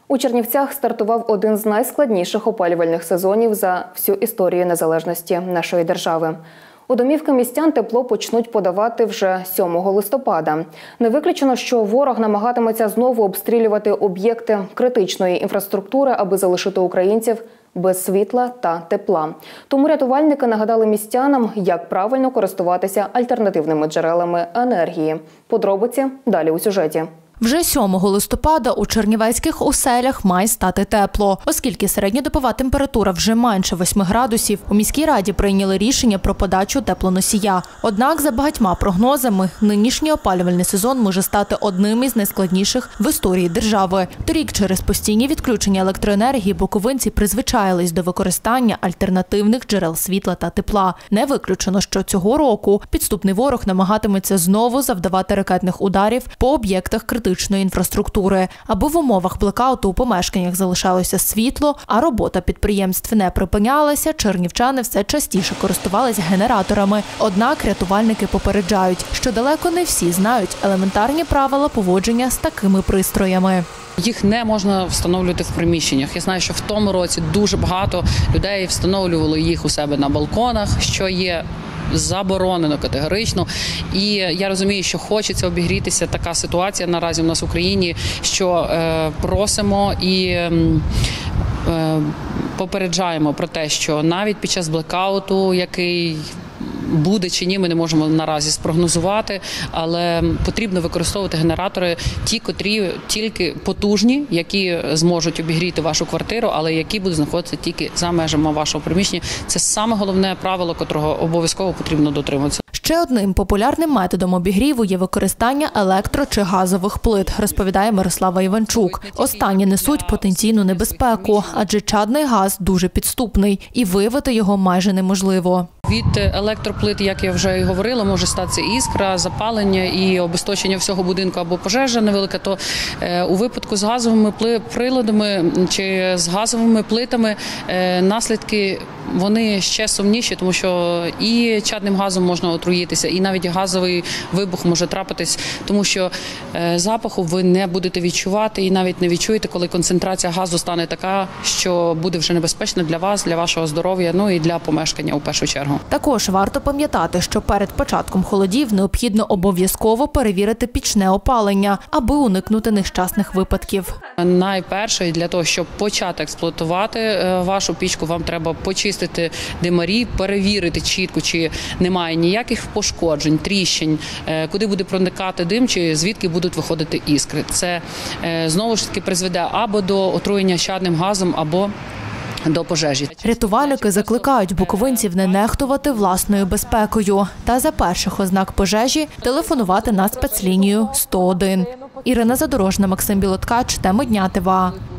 У Чернівцях стартував один з найскладніших опалювальних сезонів за всю історію незалежності нашої держави. У домівки містян тепло почнуть подавати вже 7 листопада. Не виключено, що ворог намагатиметься знову обстрілювати об'єкти критичної інфраструктури, аби залишити українців без світла та тепла. Тому рятувальники нагадали містянам, як правильно користуватися альтернативними джерелами енергії. Подробиці далі у сюжеті. Вже 7 листопада у чернівецьких оселях має стати тепло. Оскільки середньодобова температура вже менше 8 градусів, у міській раді прийняли рішення про подачу теплоносія. Однак, за багатьма прогнозами, нинішній опалювальний сезон може стати одним із найскладніших в історії держави. Торік через постійні відключення електроенергії буковинці призвичаїлись до використання альтернативних джерел світла та тепла. Не виключено, що цього року підступний ворог намагатиметься знову завдавати ракетних ударів по об'єктах критичної інфраструктури, аби в умовах блекауту у помешканнях залишалося світло, а робота підприємств не припинялася, чернівчани все частіше користувалися генераторами. Однак рятувальники попереджають, що далеко не всі знають елементарні правила поводження з такими пристроями. Їх не можна встановлювати в приміщеннях. Я знаю, що в тому році дуже багато людей встановлювали їх у себе на балконах, що є заборонено категорично. І я розумію, що хочеться обігрітися. Така ситуація наразі у нас в Україні, що просимо і попереджаємо про те, що навіть під час блекауту, який буде чи ні, ми не можемо наразі спрогнозувати, але потрібно використовувати генератори, ті, котрі тільки потужні, які зможуть обігріти вашу квартиру, але які будуть знаходитися тільки за межами вашого приміщення. Це саме головне правило, котрого обов'язково потрібно дотримуватися. Ще одним популярним методом обігріву є використання електро- чи газових плит, розповідає Мирослава Іванчук. Останні несуть потенційну небезпеку, адже чадний газ дуже підступний і виявити його майже неможливо. Від електроплит, як я вже і говорила, може статися іскра, запалення і обесточення всього будинку або пожежа невелика, то у випадку з газовими приладами чи з газовими плитами наслідки вони ще сумніші, тому що і чадним газом можна отруїтися, і навіть газовий вибух може трапитись, тому що запаху ви не будете відчувати і навіть не відчуєте, коли концентрація газу стане така, що буде вже небезпечна для вас, для вашого здоров'я, ну і для помешкання у першу чергу. Також варто пам'ятати, що перед початком холодів необхідно обов'язково перевірити пічне опалення, аби уникнути нещасних випадків. Найперше, для того, щоб почати експлуатувати вашу пічку, вам треба почистити димарі, перевірити чітко, чи немає ніяких пошкоджень, тріщин, куди буде проникати дим, чи звідки будуть виходити іскри. Це знову ж таки призведе або до отруєння чадним газом, або до пожежі. Рятувальники закликають буковинців не нехтувати власною безпекою та за перших ознак пожежі телефонувати на спецлінію 101. Ірина Задорожна, Максим Білоткач, Теми дня ТВА.